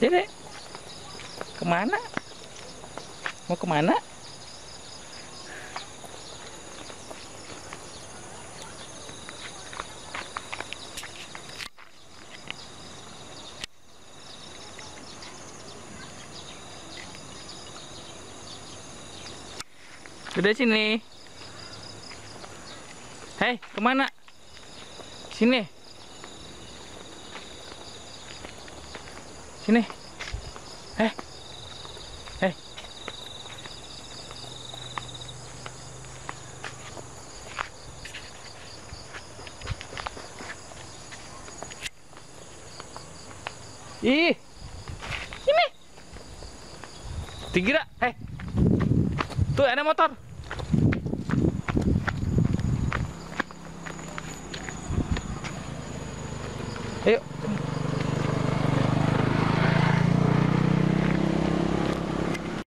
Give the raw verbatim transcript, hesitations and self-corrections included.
Sini. Kemana? Mau kemana? Udah sini. Hei, kemana? Sini. Sini. Eh. Eh. Ih. Sini. Tigira. Eh. Tuh ada motor. Ayo.